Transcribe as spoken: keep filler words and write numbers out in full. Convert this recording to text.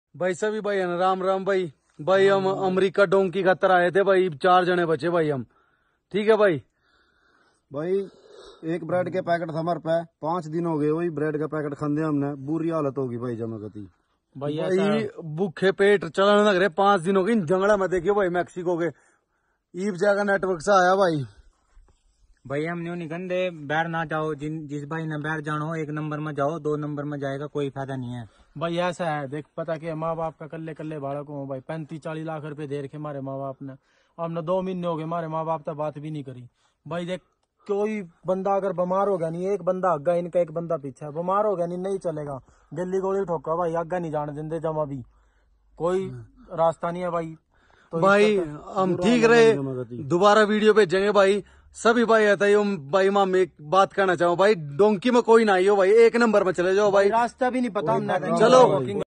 भाई सभी भाई है राम राम भाई। भाई हम अमेरिका डोंकी खातर आए थे भाई, चार जने बचे भाई हम। ठीक है भाई। भाई एक ब्रेड के पैकेट था हमारे पे, पांच दिन हो गए वही ब्रेड का पैकेट खाते हमने, बुरी हालत होगी भाई जमागती। भाई भाई भूखे पेट चलाने लग रहे, पांच दिन हो गए जंगला में। देखियो भाई मैक्सिको के ईब जगह नेटवर्क से आया भाई। भाई हम न्यू निकंदे बैर ना जाओ, जिन जिस भाई ने बैर जाना हो एक नंबर में जाओ, दो नंबर में जाएगा कोई फायदा नहीं है भाई। ऐसा है देख, पता कि माँ बाप का कल्ले कल्ले बालक हो भाई, पैंतीस चालीस लाख रुपए दे रखे हमारे माँ बाप ने। हमने दो महीने हो गए हमारे माँ बाप तक बात भी नहीं करी भाई। देख कोई बंदा अगर बीमार हो गया नहीं, एक बंदा आगा इनका एक बंदा पीछे है, बीमार हो गया नहीं नहीं चलेगा, गली गोली ठोका भाई, आगा नहीं जाने देंगे जमा भी, कोई रास्ता नहीं है भाई। तो भाई हम ठीक रहे, दोबारा वीडियो भेजेंगे भाई। सभी भाई आता है भाई। माँ मैं एक बात कहना चाहूँ भाई, डोंकी में कोई ना आई हो भाई, एक नंबर में चले जाओ भाई, रास्ता भी नहीं पता हमने। चलो।